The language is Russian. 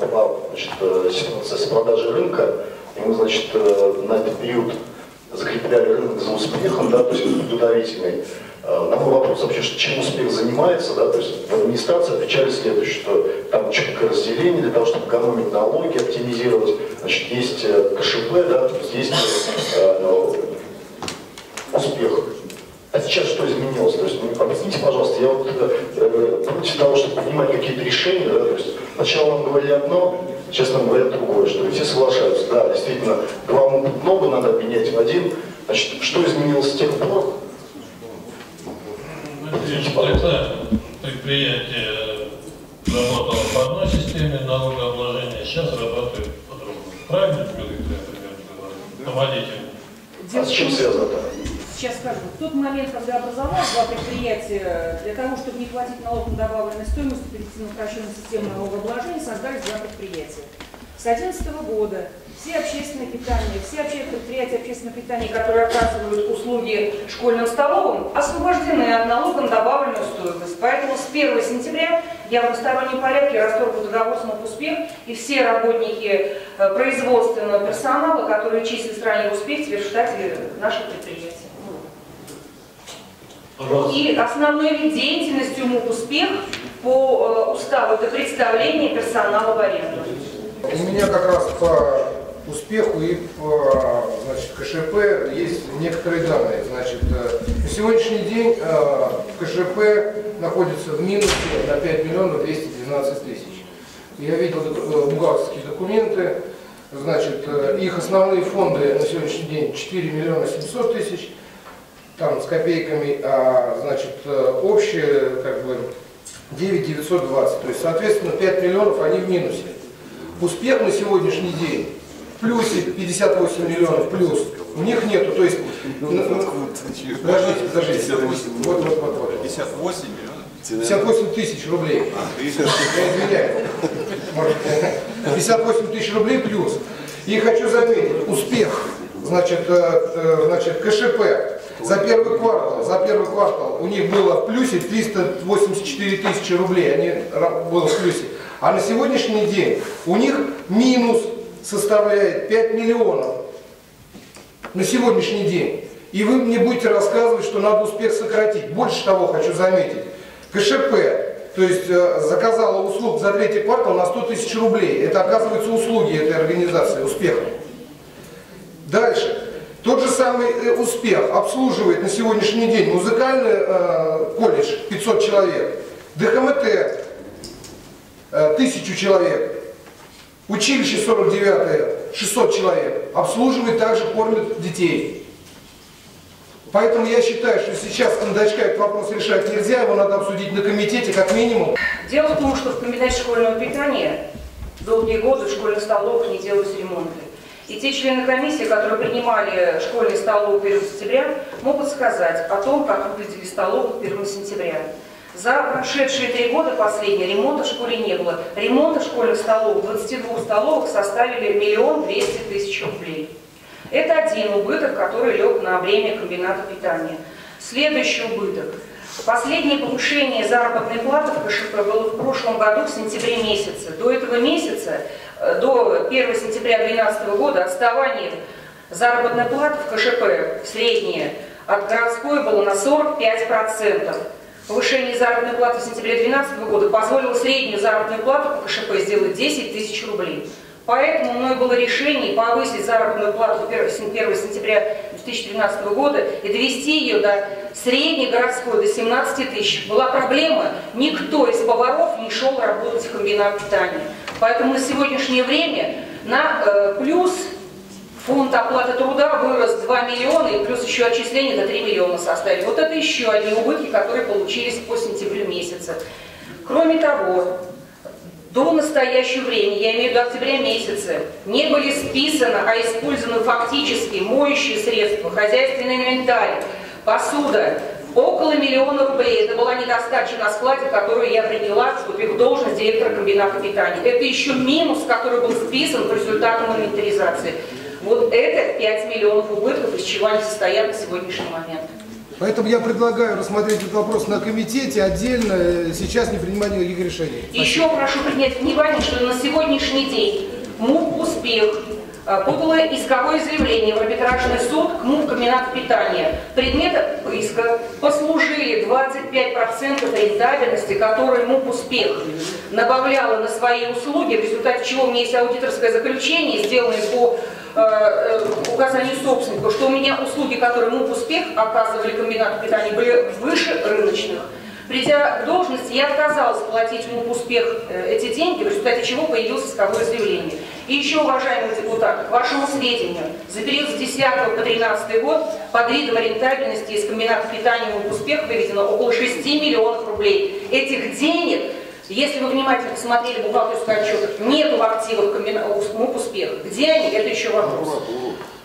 была, значит, ситуация с продажей рынка, и мы, значит, на этот период закрепляли рынок за успехом, да, то есть удовлетворительный. На мой вопрос вообще, чем успех занимается, да, то есть в администрации отвечали следующее, что там четкое разделение для того, чтобы экономить налоги, оптимизировать, значит, есть КШП, да, то есть есть успех. А сейчас что изменилось? То есть, объясните, пожалуйста, я вот против того, чтобы принимать какие-то решения, да, то есть сначала нам говорили одно, сейчас нам говорят другое, что все соглашаются, да, действительно, два много надо обменять в один. Значит, что изменилось с тех пор? Это предприятие работало по одной системе налогообложения, сейчас работает по-другому. Правильно, Людмила примерно говорит? Наводитель. А с чем связано это? Сейчас скажу. В тот момент, когда образовалось два предприятия, для того, чтобы не платить налог на добавленную стоимость, перейти на упрощенную систему налогообложения, создались два предприятия. С 2011 года все общественные питания, все предприятия общественного питания, которые оказывают услуги школьным столовым, освобождены от налога на добавленную стоимость. Поэтому с 1 сентября я в одностороннем порядке расторгну договор с МОП «Успех», и все работники производственного персонала, которые числились ранее в «Успех», теперь в штате наших предприятий. И основной вид деятельности МОП «Успех» по уставу – это представление персонала в аренду. У меня как раз по успеху и по, значит, КШП есть некоторые данные. Значит, на сегодняшний день КШП находится в минусе на 5 миллионов 212 тысяч. Я видел бухгалтерские документы. Значит, их основные фонды на сегодняшний день 4 миллиона 700 тысяч, там с копейками, значит, общее как бы 9 920. То есть, соответственно, 5 миллионов они в минусе. Успех на сегодняшний день в плюсе 58 миллионов плюс. У них нету, то есть... Подождите. Вот. 58 миллионов? 58 тысяч рублей. Я извиняюсь. 58 тысяч рублей плюс. И хочу заметить, успех, значит, КШП за первый квартал у них было в плюсе 384 тысячи рублей, они было в плюсе. А на сегодняшний день у них минус составляет 5 миллионов на сегодняшний день. И вы мне будете рассказывать, что надо успех сократить. Больше того хочу заметить. КШП, то есть заказала услуг за третий квартал на 100 тысяч рублей. Это, оказывается, услуги этой организации «Успеха». Дальше. Тот же самый «Успех» обслуживает на сегодняшний день музыкальный колледж 500 человек, ДХМТ 1000 человек, училище 49-е 600 человек, обслуживает, также кормит детей. Поэтому я считаю, что сейчас кондачка этот вопрос решать нельзя, его надо обсудить на комитете как минимум. Дело в том, что в комитете школьного питания долгие годы в школьных столовых не делались ремонты. И те члены комиссии, которые принимали школьные столовые 1 сентября, могут сказать о том, как выглядели столовые 1 сентября. За прошедшие 3 года последние ремонта в школе не было. Ремонты в школьных столовых, 22 столовых, составили 1 200 000 рублей. Это один убыток, который лег на бремя комбината питания. Следующий убыток. Последнее повышение заработной платы в КШП было в прошлом году, в сентябре месяце. До этого месяца, до 1 сентября 2012 года, отставание заработной платы в КШП среднее от городской было на 45%. Повышение заработной платы в сентябре 2012 года позволило среднюю заработную плату по КШП сделать 10 000 рублей. Поэтому мной было решение повысить заработную плату 1 сентября 2013 года и довести ее до средней городской, до 17 тысяч. Была проблема, никто из поваров не шел работать в комбинат питания. Поэтому на сегодняшнее время на плюс фонд оплаты труда вырос 2 миллиона, и плюс еще отчисления до 3 миллиона составили. Вот это еще одни убытки, которые получились по сентябрю месяца. Кроме того, до настоящего времени, я имею в виду октября месяца, не были списаны, а использованы фактически моющие средства, хозяйственный инвентарь, посуда. Около 1 миллиона рублей. Это была недостача на складе, которую я приняла, вступив в должность директора комбината питания. Это еще минус, который был списан по результатам инвентаризации. Вот это 5 миллионов убытков, из чего они состоят на сегодняшний момент. Поэтому я предлагаю рассмотреть этот вопрос на комитете отдельно, сейчас не принимать никаких решений. Еще прошу принять внимание, что на сегодняшний день МУП «Успех» подало исковое заявление в арбитражный суд к МУП «Комбинат питания». Предметом иска послужили 25% рентабельности, которые МУП «Успех» набавляла на свои услуги, в результате чего у меня есть аудиторское заключение, сделанное по указанию собственника, что у меня услуги, которые МУП «Успех» оказывали комбинату питания, были выше рыночных. Придя к должности, я отказалась платить МУП «Успех» эти деньги, в результате чего появилось исковое заявление. И еще, уважаемые депутаты, к вашему сведению, за период с 10 по 13 год под видом рентабельности из комбината питания МУП «Успех» выведено около 6 миллионов рублей. Этих денег, если вы внимательно посмотрели бухгалтерский отчет, нету в активах МУП «Успех». Где они? Это еще вопрос.